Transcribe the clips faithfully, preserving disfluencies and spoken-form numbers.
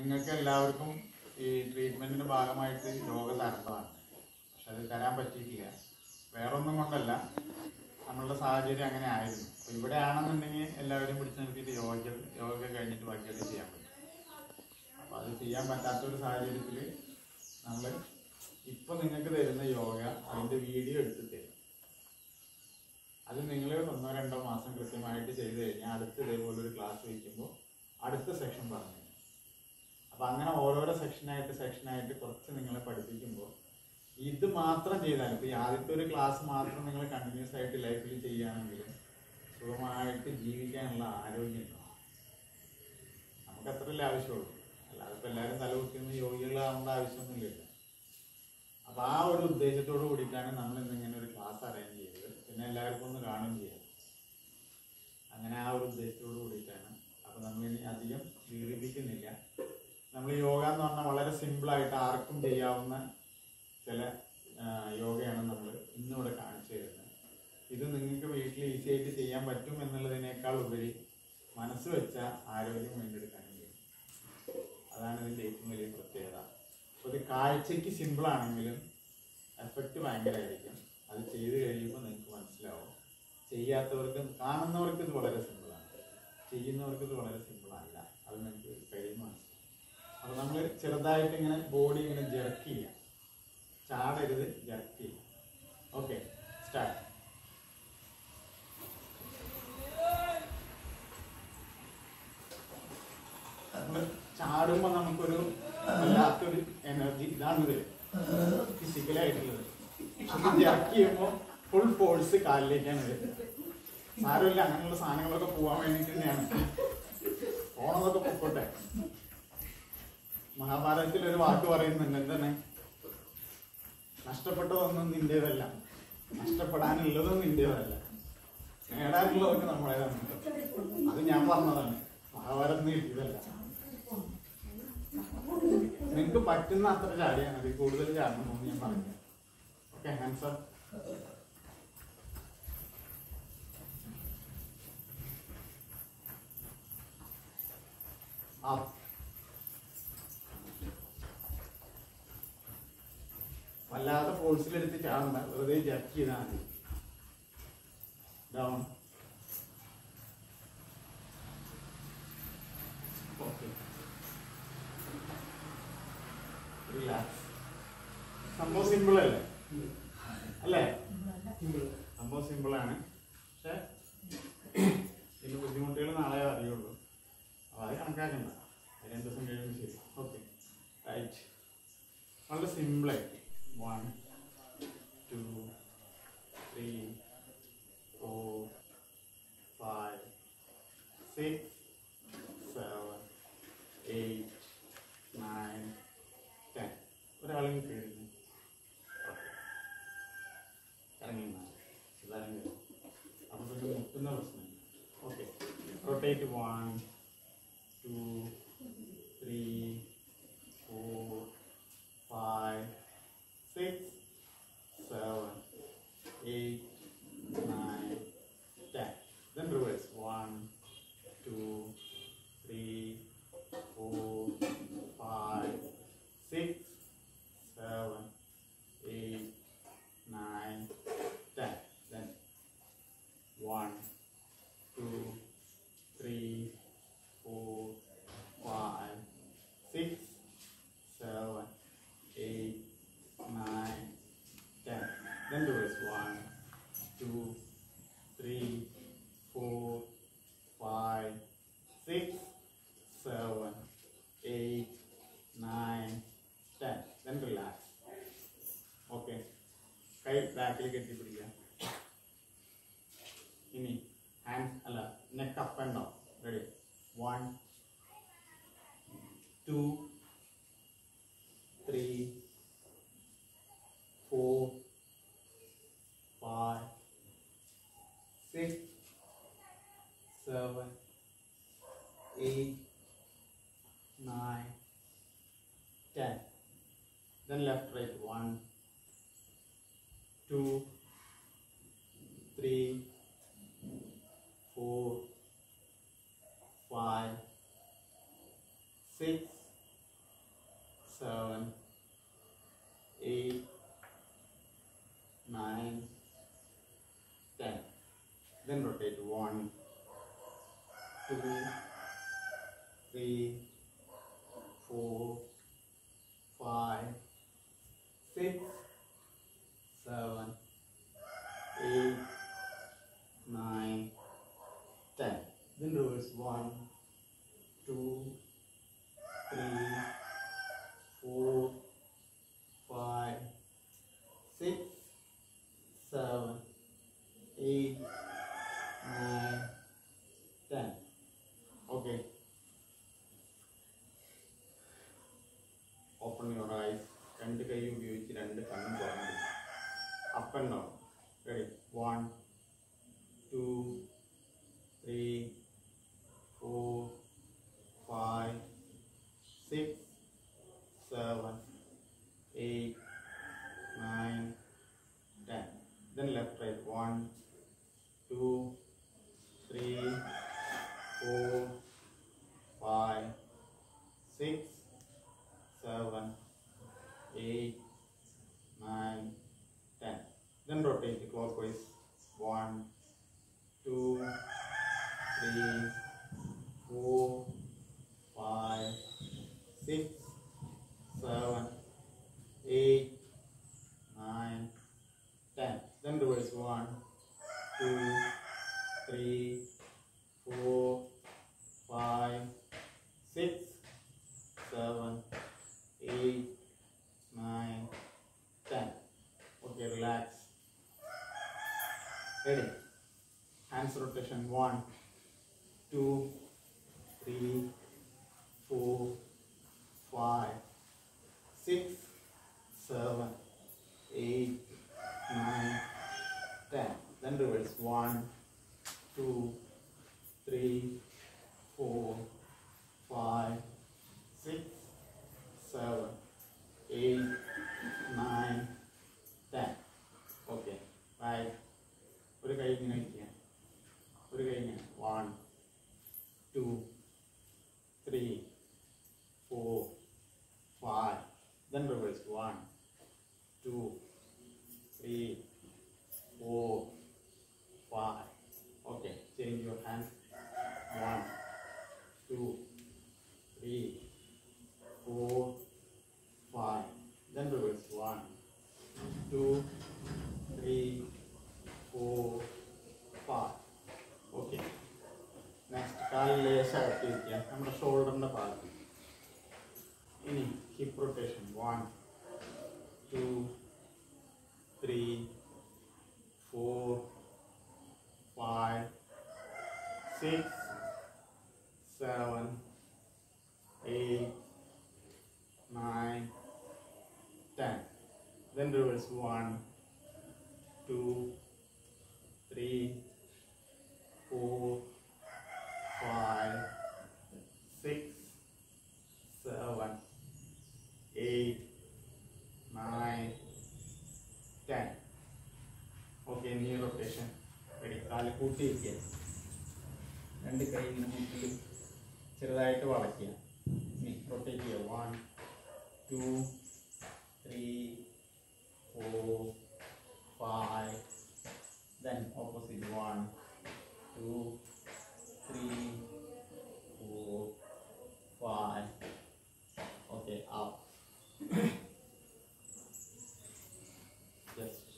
നിങ്ങൾക്ക് എല്ലാവർക്കും ഈ ട്രീറ്റ്മെന്റിന്റെ ഭാഗമായിട്ട് യോഗ തരേണ്ടതാണ്. പക്ഷെ അത് തരാൻ പറ്റിയിട്ടില്ല. വേറൊന്നും കൊണ്ടല്ല, നമ്മളുടെ സാഹചര്യം അങ്ങനെ ആയിരുന്നു. അപ്പൊ ഇവിടെ ആണെന്നുണ്ടെങ്കിൽ എല്ലാവരും പിടിച്ചു നിർത്തിയിട്ട് യോഗ യോഗ കഴിഞ്ഞിട്ട് ബാക്കിയൊക്കെ ചെയ്യാൻ പറ്റും. അപ്പൊ അത് ചെയ്യാൻ പറ്റാത്തൊരു സാഹചര്യത്തിൽ നമ്മൾ ഇപ്പൊ നിങ്ങൾക്ക് തരുന്ന യോഗ അതിന്റെ വീഡിയോ എടുത്ത് തരും. അത് നിങ്ങൾ ഒന്നോ രണ്ടോ മാസം കൃത്യമായിട്ട് ചെയ്ത് കഴിഞ്ഞാൽ അടുത്ത ഇതേപോലെ ഒരു ക്ലാസ് വയ്ക്കുമ്പോൾ അടുത്ത സെക്ഷൻ പറഞ്ഞു. അപ്പൊ അങ്ങനെ ഓരോരോ സെക്ഷനായിട്ട് സെക്ഷനായിട്ട് കുറച്ച് നിങ്ങളെ പഠിപ്പിക്കുമ്പോൾ ഇത് മാത്രം ചെയ്താൽ, ഇപ്പൊ ഈ ആദ്യത്തെ ഒരു ക്ലാസ് മാത്രം നിങ്ങൾ കണ്ടിന്യൂസ് ആയിട്ട് ലൈഫിൽ ചെയ്യുകയാണെങ്കിൽ സുഖമായിട്ട് ജീവിക്കാനുള്ള ആരോഗ്യം ഉണ്ടാവും. നമുക്ക് അത്രയല്ലേ ആവശ്യമുള്ളൂ. അല്ലാതെ ഇപ്പൊ എല്ലാവരും തലകുത്തിന്ന് യോഗികളാവേണ്ട ആവശ്യമൊന്നുമില്ല. അപ്പൊ ആ ഒരു ഉദ്ദേശത്തോട് കൂടിയിട്ടാണ് നമ്മൾ ഇന്നിങ്ങനെ ഒരു ക്ലാസ് അറേഞ്ച് ചെയ്തത്. പിന്നെ എല്ലാവർക്കും ഒന്ന് കാണുകയും ചെയ്യാം. അങ്ങനെ ആ ഒരു ഉദ്ദേശത്തോട് കൂടിയിട്ടാണ്. അപ്പൊ നമ്മൾ ഇനി അധികം ദീർഘിപ്പിക്കുന്നില്ല. നമ്മൾ യോഗ എന്ന് പറഞ്ഞാൽ വളരെ സിമ്പിളായിട്ട് ആർക്കും ചെയ്യാവുന്ന ചില യോഗയാണ് നമ്മൾ ഇന്നിവിടെ കാണിച്ചു തരുന്നത്. ഇത് നിങ്ങൾക്ക് വീട്ടിൽ ഈസി ആയിട്ട് ചെയ്യാൻ പറ്റും എന്നുള്ളതിനേക്കാൾ ഉപരി മനസ്സ് വെച്ച ആരോഗ്യം വീണ്ടെടുക്കാൻ കഴിയും. അതാണ് ഇതിൻ്റെ ഏറ്റവും വലിയ പ്രത്യേകത. അപ്പോൾ ഇത് കാഴ്ചയ്ക്ക് സിമ്പിളാണെങ്കിലും എഫക്റ്റ് ഭയങ്കരമായിരിക്കും. അത് ചെയ്ത് കഴിയുമ്പോൾ നിങ്ങൾക്ക് മനസ്സിലാവും. ചെയ്യാത്തവർക്ക്, കാണുന്നവർക്ക് ഇത് വളരെ സിമ്പിളാണ്, ചെയ്യുന്നവർക്ക് ഇത് വളരെ സിമ്പിളല്ല. അത് നിങ്ങൾക്ക് കഴിയുമ്പോൾ മനസ്സിലാവും. അപ്പോൾ നമ്മൾ ചെറുതായിട്ട് ഇങ്ങനെ ബോഡി ഇങ്ങനെ ജെർക്ക് ചെയ്യാം. ചാടരുത്, ജെർക്ക് ചെയ്യാം. Okay, start. നമ്മൾ ചാടുമ്പോൾ നമുക്കൊരു വല്ലാത്തൊരു എനർജി ഇതാണ് ഇത് ഫിസിക്കലായിട്ടുള്ളത്. അത് ജെർക്ക് ചെയ്യുമ്പോൾ ഫുൾ ഫോഴ്സ് കാലിലേക്കാണ് വരുന്നത്. സാരമില്ല, അങ്ങനെയുള്ള സാധനങ്ങളൊക്കെ പോകാൻ വേണ്ടിയിട്ട് തന്നെയാണ്. ഓണമൊക്കെ പൊക്കോട്ടെ. മഹാഭാരതത്തിൽ ഒരു വാക്ക് പറയുന്നുണ്ട്, എന്താണ്? നഷ്ടപ്പെട്ടതൊന്നും നിന്റേതല്ല, നഷ്ടപ്പെടാനുള്ളതും നിന്റേതല്ല, നേടാനുള്ളതൊക്കെ നമ്മളേതാണ്. അത് ഞാൻ പറഞ്ഞതാണ്, മഹാഭാരതത്തിൽ കിട്ടിയതല്ല. നിങ്ങൾക്ക് പറ്റുന്ന അത്ര ചാടിയാൽ മതി, കൂടുതൽ ചാടണമെന്ന് ഞാൻ പറഞ്ഞു. Okay, answer. up, വല്ലാതെ ഫോഴ്സിലെടുത്ത് ചാടണ്ട, വെറുതെ ജർക്ക് ചെയ്താൽ മതി. Down, okay, relax. സംഭവം സിമ്പിൾ അല്ലേ? അല്ലേ? സംഭവം സിമ്പിളാണ്. പക്ഷെ ഇതിന്റെ ബുദ്ധിമുട്ടുകൾ നാളെ അറിയുള്ളൂ. അപ്പോൾ അത് കണക്കാക്കണ്ട, രണ്ട് ദിവസം കഴിയുമ്പോൾ ശരി. Okay, right. വളരെ സിമ്പിളായിട്ട് one two three four five six seven eight nine ten. ഒരാളും കയറുന്നു, ഇറങ്ങി ഇറങ്ങി. അപ്പോൾ പിന്നെ മുട്ടുന്ന പ്രശ്നമില്ല. Okay, rotate. One two three four five six seven eight nine ten. Then reverse. one two three four five six seven eight nine ten. Then one two three four five six seven eight nine ten. Then reverse. one two three four five six seven eight nine ten. Then relax. Okay, കൈ ബാക്കിൽ കെട്ടിപ്പിടിക്കുക. ഇനി hand അല്ല, neck up and down. Ready? One two three four five six seven eight nine ten. Then left right. one two three four five six seven, eight, nine, ten. Then rotate one, two, three, four, five, six, seven, eight, nine, ten. Then reverse one, two, three, four, five, six, seven, eight, nine, ten. Okay. Open your eyes. രണ്ട് കൈ ഉപയോഗിച്ച് രണ്ട് കണ്ണും തുറന്നു. Up and down. Ready? One, two, three, four, five, six, seven, eight, nine, ten. Then left, right. One, two, three, four, five, six, seven, eight, nine, ten. Then rotate clockwise. One, two, three, four, five, six, seven, eight, nine, ten. Then reverse. One, two, three, four, five, six, seven, eight, nine, ten. Okay, relax. Ready? Hands rotation. One, two, three, four, five, six, seven, eight, nine, ten. Then reverse. One, two, three, four, five, six, seven, eight, nine, ten. Okay. Right. ഒരു കൈ ഇങ്ങനെ ഇരിക്കുക. ഒരു കൈ ഇങ്ങനെ. One, two, three, four, five. Then reverse. One, two, three, four, five. Okay. Change your hands. One, two, three, four, five. Then reverse. One, two, three, four, five. Okay. Next, കാലിൽ ലേശകത്ത് ഇരിക്കുക. നമ്മുടെ ഷോൾഡറിൻ്റെ ഭാഗത്ത്. ഇനി hip rotation. One, two, three, four, five, six, seven, eight, nine, ten. Then reverse. One, two, three, four, five, six, seven, eight, nine, ten. Okay, knee rotation. Ready? കാല് കൂട്ടിയിരിക്കുക. രണ്ട് കൈ ഇങ്ങനെ മുട്ടിൽ ചെറുതായിട്ട് വളയ്ക്കുക. ഇനി റൊട്ടേറ്റ് ചെയ്യുക. One, two, three, four, five. Then opposite. One, two, three, four, five. Okay. Up. Just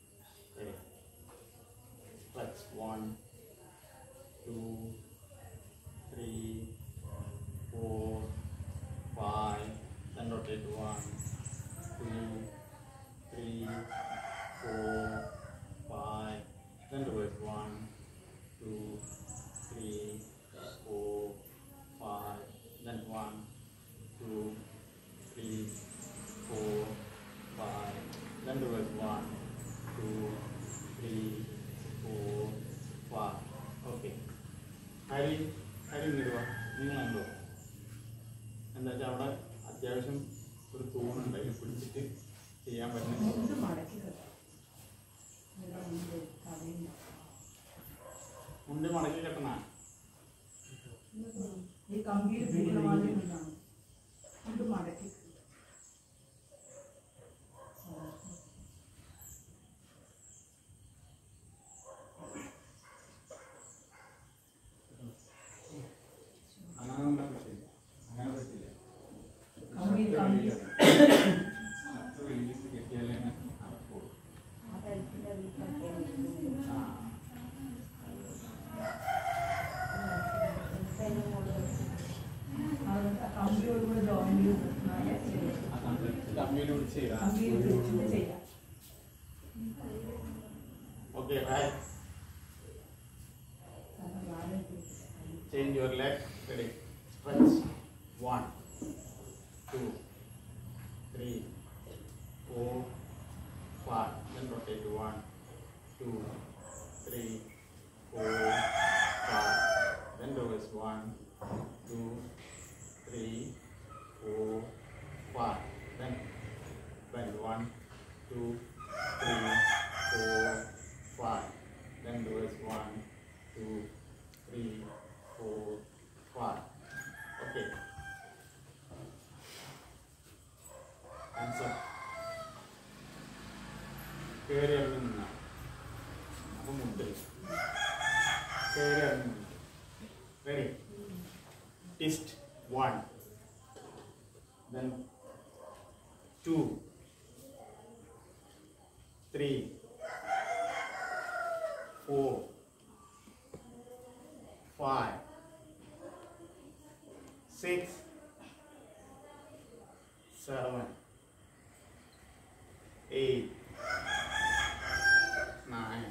stretch. One, two, three, four, five. Then rotate. One, two, three, four, five. Then reverse. One, two, three, four, five. Then one, two, three, four, five. Then reverse. One, two, three, four, five. Okay. ഹരി ഹരി ഇടുക. നിങ്ങളുണ്ടോ? എന്താ വെച്ചാൽ അവിടെ അത്യാവശ്യം ഒരു തൂണുണ്ട്. അതിൽ പിടിച്ചിട്ട് ചെയ്യാൻ പറ്റുന്ന മുണ്ട് മടക്കി കെട്ടണ കമ്പിയിൽ പിടിച്ച് ചെയ്താൽ okay. Right. Change your leg. Ready. Stretch. One, two, three, four, five. Then rotate. One, two, three, four, five. Then reverse. One, two, three, four, five. Then bend. One, two, three, four, five. Then reverse. One, two, three, four, five. Okay. Hands up. Carry everything. Appo mudde. Carry everything. Ready? Twist. One. Then two. Three. Four. Five, six, seven, eight, nine,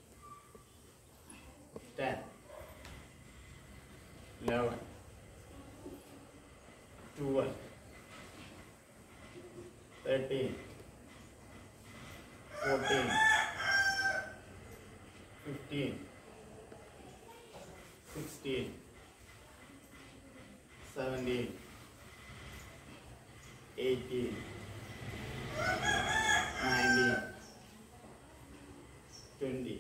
ten, eleven, twelve, thirteen, fourteen, fifteen. Sixteen, seventeen, eighteen, nineteen, twenty,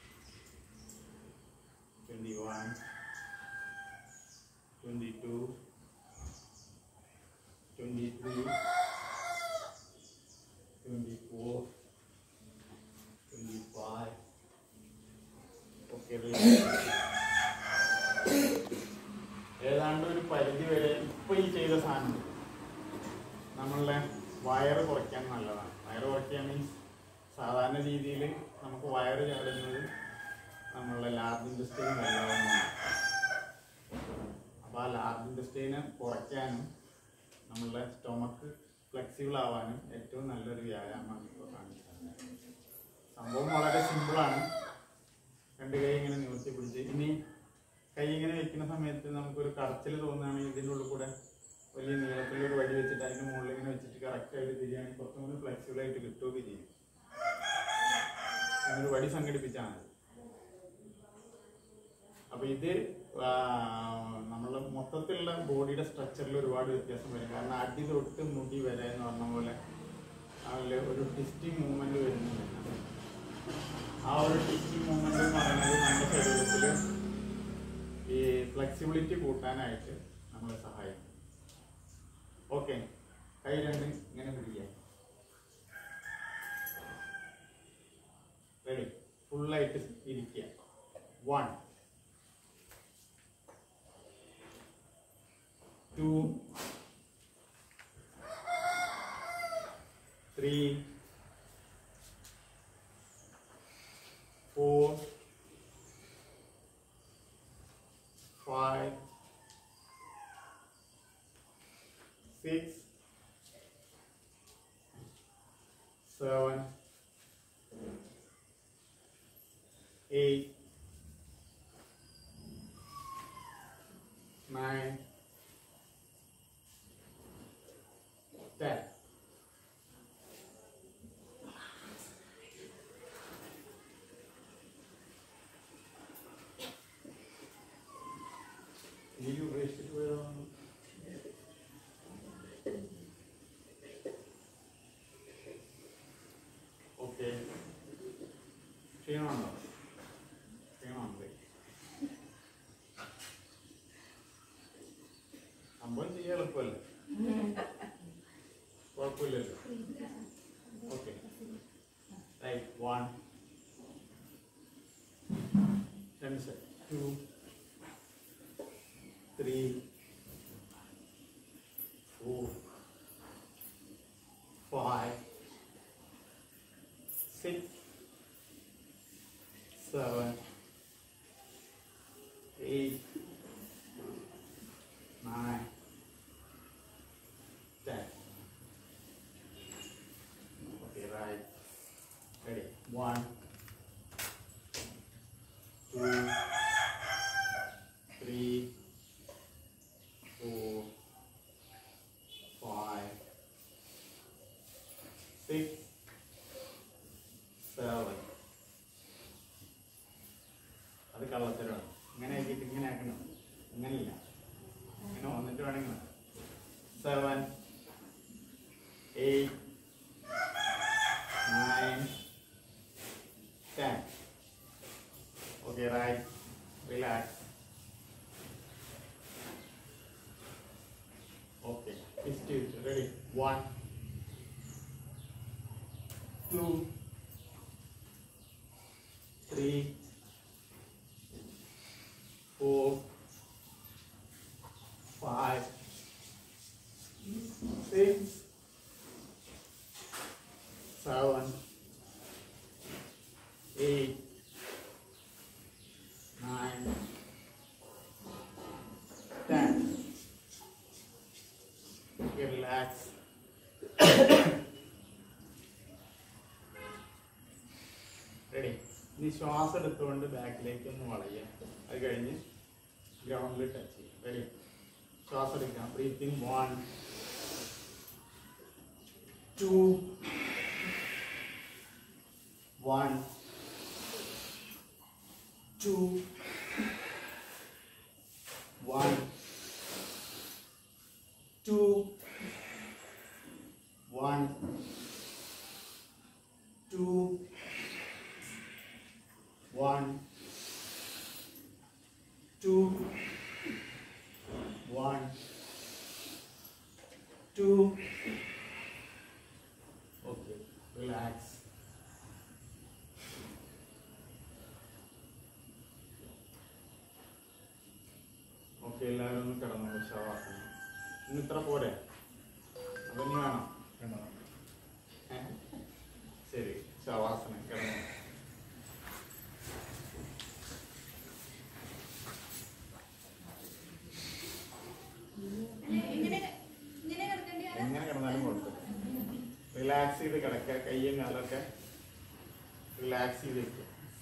twenty-one, twenty-two, twenty-three, twenty-four, twenty-five. Okay, ഏതാണ്ട് ഒരു പരിധി വരെ ഇപ്പം ഈ ചെയ്ത സാധനം നമ്മളുടെ വയറ് കുറയ്ക്കാൻ നല്ലതാണ്. വയറ് കുറയ്ക്കാൻ മീൻസ് സാധാരണ രീതിയിൽ നമുക്ക് വയറ് ചാടുന്നത് നമ്മളുടെ ലാർജ് ഇൻഡസ്ട്രീൻ വെള്ളമാണ്. അപ്പോൾ ആ ലാർജ് ഇൻഡസ്ട്രീനെ കുറയ്ക്കാനും നമ്മളുടെ സ്റ്റൊമക്ക് ഫ്ലെക്സിബിൾ ആവാനും ഏറ്റവും നല്ലൊരു വ്യായാമമാണ് ഇപ്പോൾ കാണിക്കുന്നത്. സംഭവം വളരെ സിമ്പിളാണ്. രണ്ട് കൈ ഇങ്ങനെ നിവർത്തി പിടിച്ച് ഇനി കൈ ഇങ്ങനെ വെക്കുന്ന സമയത്ത് നമുക്കൊരു കടച്ചിൽ തോന്നുകയാണെങ്കിൽ ഇതിൻ്റെ ഉള്ളിൽ കൂടെ വലിയ നീളത്തിലൊരു വടി വെച്ചിട്ട് അതിൻ്റെ മുകളിൽ ഇങ്ങനെ വെച്ചിട്ട് കറക്റ്റായിട്ട് തിരിയാണെങ്കിൽ കുറച്ചും കൂടി ഫ്ലെക്സിബിളായിട്ട് കിട്ടുകയൊക്കെ ചെയ്യും. അങ്ങനൊരു വടി സംഘടിപ്പിച്ചാൽ മതി. അപ്പോൾ ഇത് നമ്മളെ മൊത്തത്തിലുള്ള ബോഡിയുടെ സ്ട്രക്ചറിൽ ഒരുപാട് വ്യത്യാസം വരും. കാരണം അടി തൊട്ട് മുടി വരെ എന്ന് പറഞ്ഞ പോലെ അതിൽ ഒരു ട്വിസ്റ്റിംഗ് മൂവ്മെൻറ്റ് വരുന്നുണ്ട്. ആ ഒരു ട്വിസ്റ്റിംഗ് മൂവ്മെൻറ്റ് എന്ന് പറയുന്നത് നമ്മുടെ ശരീരത്തിൽ ഈ ഫ്ലെക്സിബിലിറ്റി കൂട്ടാനായിട്ട് നമ്മളെ സഹായിക്കും. ഓക്കെ, കൈ രണ്ട് ഇങ്ങനെ പിടിക്കുക. റെഡി? ഫുള്ളായിട്ട് ഇരിക്കുക. One, two, three, four, five, six, seven, eight, nine, ten. Will you raise it well on? Okay. ക്ഷീണമുണ്ടോ? ക്ഷീണമുണ്ട്. സംഭവം ചെയ്യാൻ എളുപ്പമല്ലേ? കുഴപ്പമില്ലല്ലോ. Okay. Right. One, ten seconds. Two, three, four, five, six, seven, eight, nine, ten. One, two, three, four, five, six, seven. അത് കള്ളത്തരമാണ്. ഇങ്ങനെ ആക്കിയിട്ട് ഇങ്ങനെ ആക്കണം. ഇങ്ങനെയില്ല, ഇങ്ങനെ വന്നിട്ട് വേണമെങ്കിൽ seven, eight, nine, ten. Okay, right. Relax. Okay. It's ready. One, two, three, four, five, six, seven, eight, nine, ten. Okay, relax. Ready? ഇനി ശ്വാസം എടുത്തുകൊണ്ട് ബാക്കിലേക്ക് ഒന്ന് വളയുക. അത് കഴിഞ്ഞ് ഗ്രൗണ്ടിൽ ടച്ച് ചെയ്യും. റെഡി? ശ്വാസം എടുക്കാം. Breathing. One, two, one, two, one, two, one, two, one, two, one, two. Okay, relax. Okay, എല്ലാവരും ഒന്ന് കിടന്നു. ശവാസനം ഇന്ന് ഇത്ര പോരെ? അതന്നെ വേണം? വേണോ? ശരി, ശവാസനം കിടന്നു. എങ്ങനെ കിടന്നാലും കുഴപ്പമില്ല. റിലാക്സ് ചെയ്ത് കിടക്കുക. കയ്യും കാലൊക്കെ റിലാക്സ് ചെയ്ത് വെക്കുക.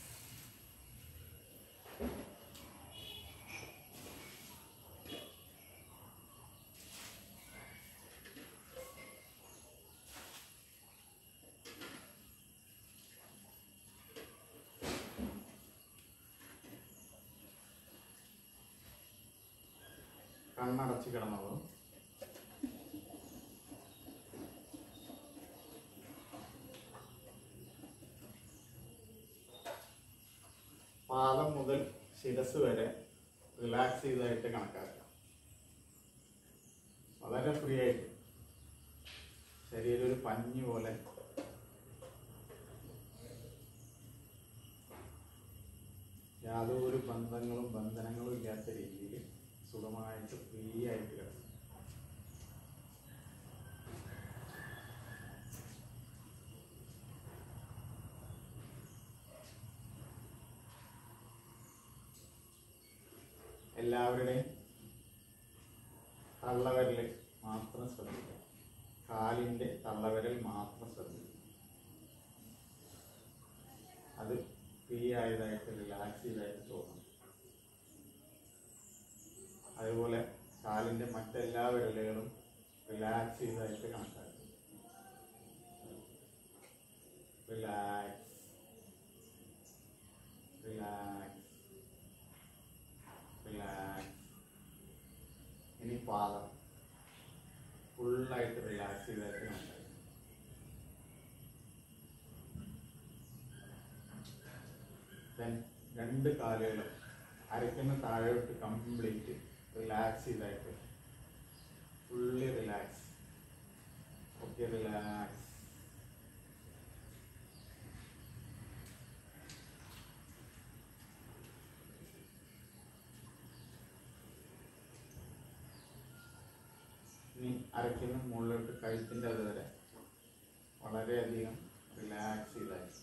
കണ്ണടച്ച് കിടന്നോളൂ. പാദം മുതൽ ശിരസ് വരെ റിലാക്സ് ചെയ്തതായിട്ട് കണക്കാക്കാം. വളരെ ഫ്രീ ആയിട്ട് ശരീരം ഒരു പഞ്ഞി പോലെ യാതൊരു ബന്ധങ്ങളും ബന്ധനങ്ങളും ഇല്ലാത്ത രീതിയിൽ സുഖമായിട്ട് ഫ്രീ ആയിട്ട് കിടക്കും. എല്ലാവരുടെയും തള്ളവിരൽ മാത്രം ശ്രദ്ധിക്കുക. കാലിൻ്റെ തള്ളവിരൽ മാത്രം ശ്രദ്ധിക്കുക. അത് ഫ്രീ ആയതായിട്ട് റിലാക്സ് ചെയ്തായിട്ട് തോന്നും. അതുപോലെ കാലിൻ്റെ മറ്റെല്ലാ വിരലുകളും റിലാക്സ് ചെയ്തായിട്ട് കണക്കാക്കും. Relax, relax, relax. ഇനി പാദം ഫുള്ളായിട്ട് റിലാക്സ് ചെയ്തായിട്ട് കണക്കാക്കും. രണ്ട് കാലുകളും അരയ്ക്കുന്ന താഴോട്ട് കംപ്ലീറ്റ് റിലാക്സ് ചെയ്തായിട്ട് ഫുള്ളി റിലാക്സ്. Okay, relax. ഇനി അരയ്ക്കുന്ന മുകളിലോട്ട് കഴുത്തിൻ്റെ അതുവരെ വളരെയധികം റിലാക്സ് ചെയ്തായിട്ട്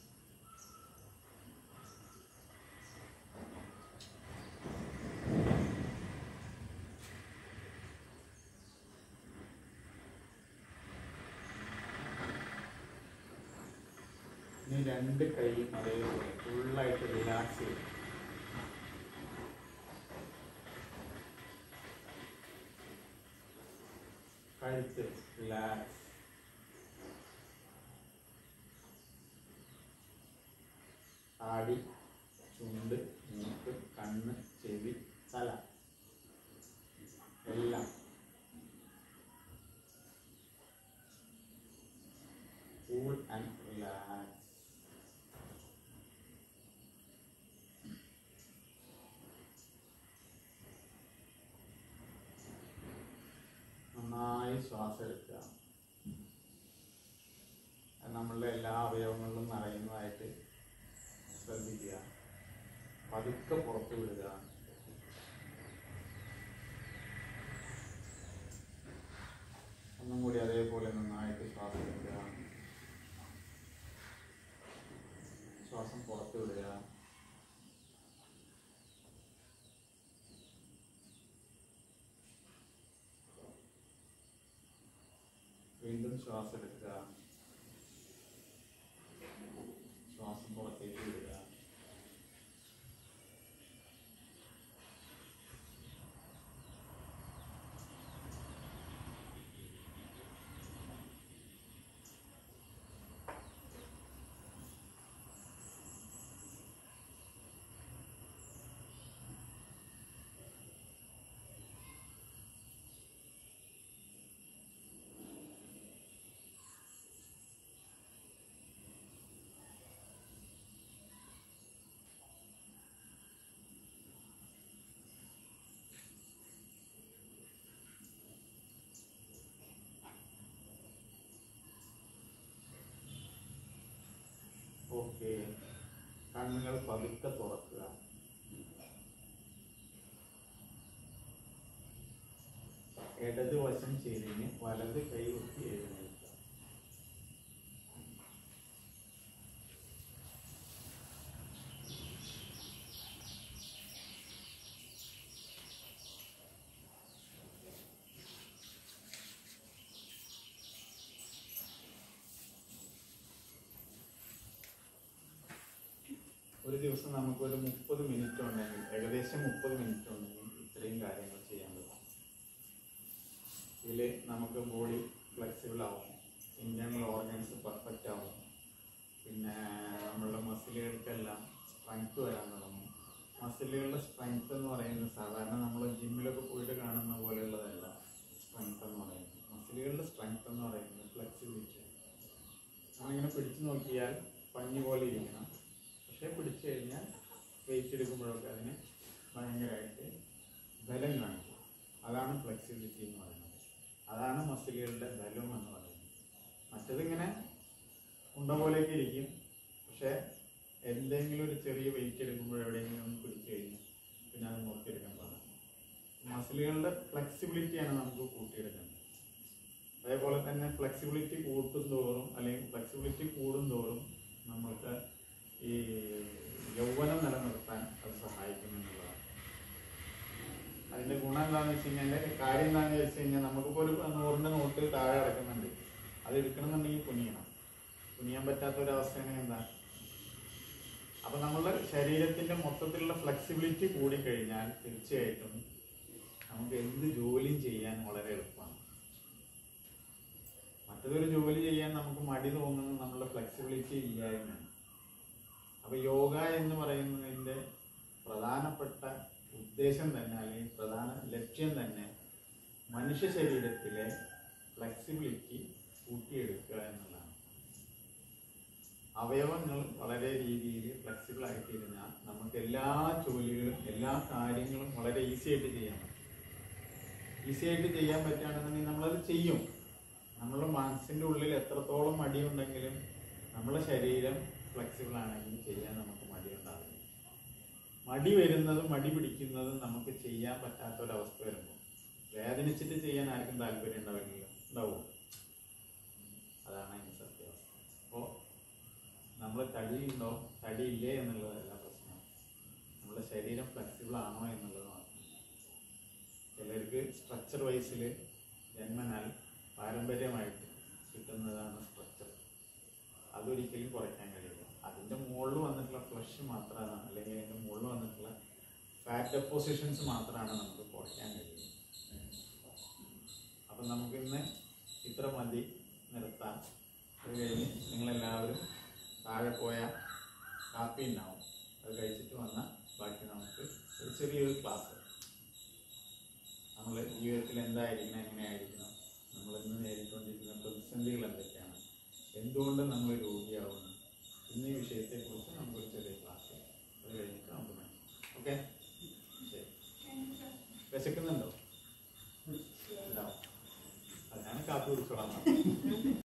ഇനി രണ്ട് കൈയും അതേപോലെ ഫുള്ളായിട്ട് റിലാക്സ് ചെയ്യും. കഴുത്ത് റിലാക്സ്. താടി, ചുണ്ട്, മൂക്ക്, കണ്ണ്, ചെവി, തല എല്ലാം കൂൾ ആൻഡ് റിലാക്സ്. നന്നായി ശ്വാസം എടുക്കുക. നമ്മളുടെ എല്ലാ അവയവങ്ങളിലും നിറയുന്നതായിട്ട് ശ്രദ്ധിക്കുക. പതുക്കെ പുറത്തു വിടുക. ഒന്നും കൂടി അതേപോലെ നന്നായിട്ട് ശ്വാസം എടുക്കുക. ശ്വാസം പുറത്തു വിടുക. വീണ്ടും ശ്വാസം എടുക്കുക. ശ്വാസം പുറത്തേക്ക് വിടുക. ഓക്കെ, കണ്ണുകൾ പതുക്കെ തുറക്കുക. ഇടത് വശം ചെരിഞ്ഞ് വലത് കൈ കുത്തി എഴുന്നേൽക്കുക. ഒരു ദിവസം നമുക്കൊരു മുപ്പത് മിനിറ്റ് ഉണ്ടെങ്കിൽ, ഏകദേശം മുപ്പത് മിനിറ്റ് ഉണ്ടെങ്കിൽ ഇത്രയും കാര്യങ്ങൾ ചെയ്യാൻ പറ്റും. ഇതിൽ നമുക്ക് ബോഡി ഫ്ലെക്സിബിൾ ആവും, ഇന്റേണൽ ഓർഗൻസ് പെർഫെക്റ്റ് ആവും, പിന്നെ നമ്മളുടെ മസിലുകൾക്കെല്ലാം സ്ട്രെങ്ത് വരാൻ തുടങ്ങും. മസിലുകളുടെ സ്ട്രെങ്ത് എന്ന് പറയുന്നത് സാധാരണ നമ്മൾ ജിമ്മിലൊക്കെ പോയിട്ട് കാണുന്ന പോലെയുള്ളതല്ല. സ്ട്രെങ്ത് എന്ന് പറയുന്നത്, മസിലുകളുടെ സ്ട്രെങ്ത് എന്ന് പറയുന്നത് ഫ്ലെക്സിബിലിറ്റി. നമ്മളിങ്ങനെ പിടിച്ചു നോക്കിയാൽ പഞ്ഞി പോലെ ഇരിക്കണം, പക്ഷേ പിടിച്ചു കഴിഞ്ഞാൽ വെയിറ്റ് എടുക്കുമ്പോഴൊക്കെ അതിന് ഭയങ്കരമായിട്ട് ബലം കാണിക്കും. അതാണ് ഫ്ലെക്സിബിലിറ്റി എന്ന് പറയുന്നത്. അതാണ് മസിലുകളുടെ ബലം എന്ന് പറയുന്നത്. മറ്റതിങ്ങനെ ഉണ്ട പോലെയൊക്കെ ഇരിക്കും, പക്ഷേ എന്തെങ്കിലും ഒരു ചെറിയ വെയിറ്റ് എടുക്കുമ്പോൾ എവിടെയെങ്കിലും ഒന്ന് പിടിച്ചു കഴിഞ്ഞാൽ പിന്നെ അത് മുറിച്ചെടുക്കാൻ പാടില്ല. മസിലുകളുടെ ഫ്ലെക്സിബിലിറ്റിയാണ് നമുക്ക് കൂട്ടിയെടുക്കേണ്ടത്. അതേപോലെ തന്നെ ഫ്ലെക്സിബിലിറ്റി കൂട്ടും തോറും അല്ലെങ്കിൽ ഫ്ലെക്സിബിലിറ്റി കൂടും തോറും നമ്മൾക്ക് ഈ യൗവനം നിലനിർത്താൻ അത് സഹായിക്കുമെന്നുള്ളതാണ്. അതിൻ്റെ ഗുണം എന്താണെന്ന് വെച്ച് കഴിഞ്ഞാൽ, അതിൻ്റെ കാര്യം എന്താണെന്ന് വെച്ച് കഴിഞ്ഞാൽ, നമുക്കിപ്പോൾ ഒരു നൂറിൻ്റെ നോട്ട് താഴെ കിടക്കുന്നുണ്ട്, അത് എടുക്കണമെന്നുണ്ടെങ്കിൽ കുനിയണം. കുനിയാൻ പറ്റാത്തൊരവസ്ഥയാണെങ്കിൽ എന്താ? അപ്പം നമ്മളുടെ ശരീരത്തിൻ്റെ മൊത്തത്തിലുള്ള ഫ്ലെക്സിബിലിറ്റി കൂടിക്കഴിഞ്ഞാൽ തീർച്ചയായിട്ടും നമുക്ക് എന്ത് ജോലിയും ചെയ്യാൻ വളരെ എളുപ്പമാണ്. മറ്റതൊരു ജോലി ചെയ്യാൻ നമുക്ക് മടി തോന്നുന്നത് നമ്മളുടെ ഫ്ലെക്സിബിലിറ്റി ഇല്ലായ്മയാണ്. അപ്പോൾ യോഗ എന്ന് പറയുന്നതിൻ്റെ പ്രധാനപ്പെട്ട ഉദ്ദേശം തന്നെ, അല്ലെങ്കിൽ പ്രധാന ലക്ഷ്യം തന്നെ മനുഷ്യ ശരീരത്തിലെ ഫ്ലെക്സിബിലിറ്റി കൂട്ടിയെടുക്കുക എന്നുള്ളതാണ്. അവയവങ്ങൾ വളരെ രീതിയിൽ ഫ്ലെക്സിബിൾ ആയിട്ടിരുന്നാൽ നമുക്ക് എല്ലാ ജോലികളും എല്ലാ കാര്യങ്ങളും വളരെ ഈസി ആയിട്ട് ചെയ്യാൻ പറ്റും. ഈസി ആയിട്ട് ചെയ്യാൻ പറ്റുകയാണെന്നുണ്ടെങ്കിൽ നമ്മളത് ചെയ്യും. നമ്മളുടെ മനസ്സിൻ്റെ ഉള്ളിൽ എത്രത്തോളം മടിയുണ്ടെങ്കിലും നമ്മുടെ ശരീരം ഫ്ലെക്സിബിൾ ആണെങ്കിൽ ചെയ്യാൻ നമുക്ക് മടി ഉണ്ടാവില്ല. മടി വരുന്നതും മടി പിടിക്കുന്നതും നമുക്ക് ചെയ്യാൻ പറ്റാത്തൊരവസ്ഥ വരുമ്പോൾ വേദനിച്ചിട്ട് ചെയ്യാൻ ആർക്കും താല്പര്യം ഉണ്ടാവില്ല, ഉണ്ടാവും. അതാണ് അതിൻ്റെ സത്യാവസ്ഥ. അപ്പോൾ നമ്മൾ തടിയുണ്ടോ തടിയില്ലേ എന്നുള്ളതല്ല പ്രശ്നം, നമ്മുടെ ശരീരം ഫ്ലെക്സിബിൾ ആണോ എന്നുള്ളത് മാത്രം. ചിലർക്ക് സ്ട്രക്ചർ വൈസിൽ ജന്മനാൽ പാരമ്പര്യമായിട്ട് കിട്ടുന്നതാണ് സ്ട്രക്ചർ. അതൊരിക്കലും കുറയ്ക്കാൻ കഴിയില്ല. അതിൻ്റെ മുകളിൽ വന്നിട്ടുള്ള ഫ്ലഷ് മാത്രമാണ്, അല്ലെങ്കിൽ അതിൻ്റെ മുകളിൽ വന്നിട്ടുള്ള ഫാറ്റ് ഡെപ്പോസിഷൻസ് മാത്രമാണ് നമുക്ക് കുറയ്ക്കാൻ കഴിയുന്നത്. അപ്പം നമുക്കിന്ന് ഇത്ര മതി, നിർത്താം. അത് കഴിഞ്ഞ് നിങ്ങളെല്ലാവരും താഴെ പോയ കാപ്പി ഉണ്ടാവും, അത് കഴിച്ചിട്ട് വന്നാൽ ബാക്കി നമുക്ക് ഒരു ചെറിയൊരു ക്ലാസ്. നമ്മൾ ജീവിതത്തിൽ എന്തായിരിക്കണം, എങ്ങനെയായിരിക്കണം, നമ്മളിന്ന് നേരിട്ടുകൊണ്ടിരിക്കുന്ന പ്രതിസന്ധികൾ എന്തൊക്കെയാണ്, എന്തുകൊണ്ട് നമ്മൾ രോഗിയാവുന്നു എന്നീ വിഷയത്തെക്കുറിച്ച് നമുക്കൊരു ചെറിയ ക്ലാസ് അത് കഴിഞ്ഞിട്ട് നമുക്ക് മനസ്സിലാക്കാം. ഓക്കെ, ശരി. വിശക്കുന്നുണ്ടോ? ഉണ്ടാവും. അതിനാണ് കാപ്പി കുടിച്ചോളാം.